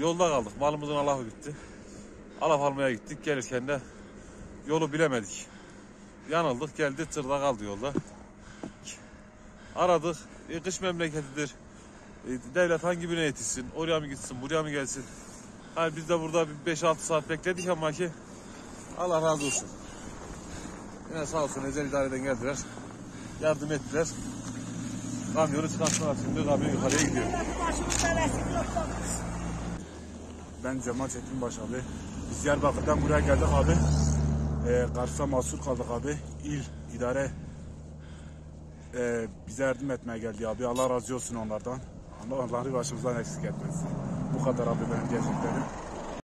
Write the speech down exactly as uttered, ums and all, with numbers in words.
Yolda kaldık. Malımızın alafı bitti. Alaf almaya gittik. Gelirken de yolu bilemedik. Yanıldık. Geldi tırda kaldı yolda. Aradık. E, kış memleketidir. E, devlet hangi birine yetişsin? Oraya mı gitsin? Buraya mı gelsin? Hani biz de burada beş altı saat bekledik ama ki Allah razı olsun. Yine sağ olsun özel idareden geldiler. Yardım ettiler. Kamyonu çıkarttılar. Şimdi kamyon yukarıya gidiyor. Ben Cemal Çetinbaş abi. Biz Diyarbakır'dan buraya geldik abi. Ee, Kars'a mahsur kaldık abi. İl, idare e, bize yardım etmeye geldi abi. Allah razı olsun onlardan. Allah onları başımızdan eksik etmesin. Bu kadar abi benim diyeceklerim.